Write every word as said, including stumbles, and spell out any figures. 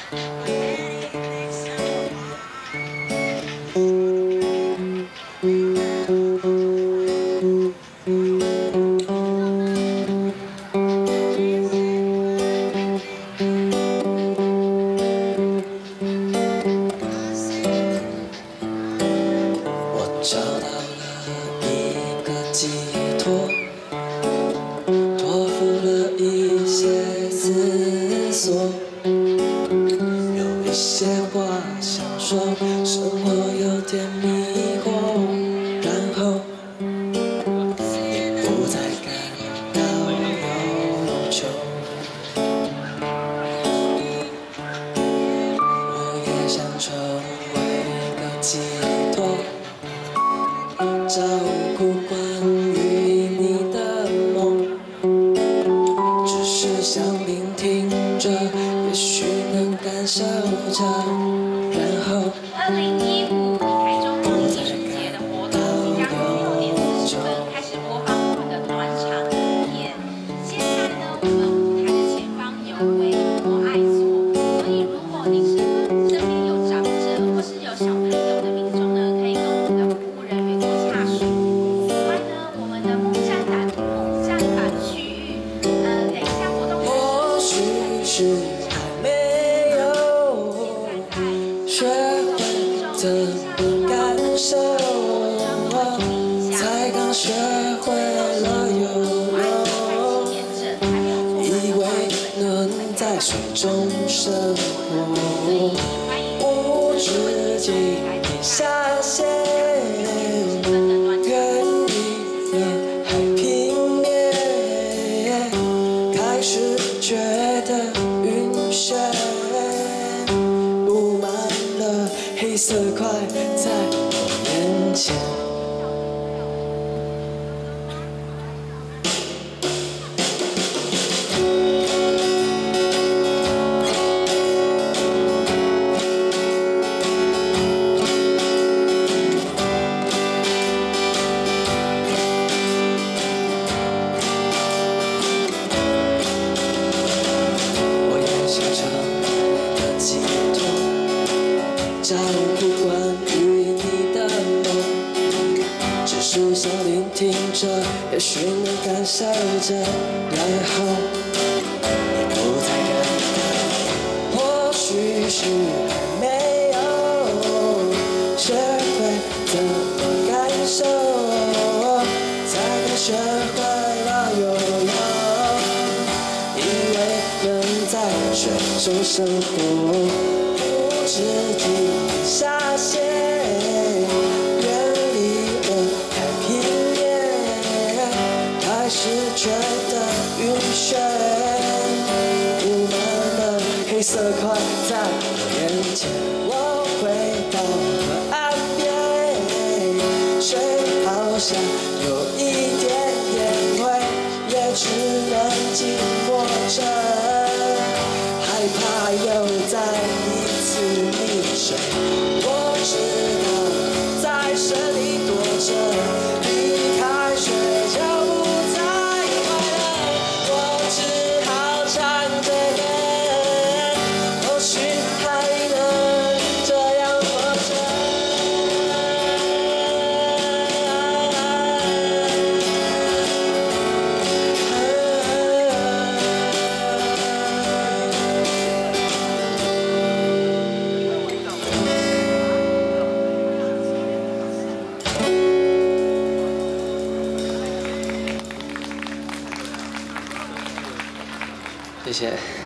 我找到了一个寄托，托付了一些思索，有一些话想说，生活有点迷惑，然后你不再感到忧愁。我也想成为个寄托，照顾关于你的梦，只是想聆听着，也许能感受着，然后二零一五台中梦艺术节的活动即将六点四十分开始播放我们的暖场影片。现在呢，我们舞台的前方有位博爱所，所以如果您是身边有长者或是有小朋友的民众呢，可以跟我们的服务人员做洽询。此外呢，我们的木栈板木栈板区域，呃，等一下活动或许是还没有学会怎么感受，才刚学会了游泳，以为能在水中生活，无止境地下线，远离了海平面，开始觉得晕眩，布满了黑色块在我眼前。我也想成个寄托，照顾关于你的梦，只是想聆听着，也许能感受着，然后你不再感到，或许是还没有学会怎么感受，才刚学会了游泳，以为能在水中生活，无止境地下线，远离了海平面，开始觉得晕眩，布满了黑色块在我眼前。我回到了岸边，水好像有一点点灰，也只能紧握着，害怕又再一次溺水。我知道在水里躲着，离开水就不再快乐，我只好站着等，或许还能这样活着。谢谢。